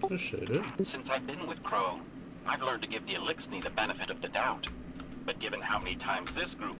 Eine Schilde. Since I've been with Crow, I've learned to give the Elixni the benefit of the doubt. But given how many times this group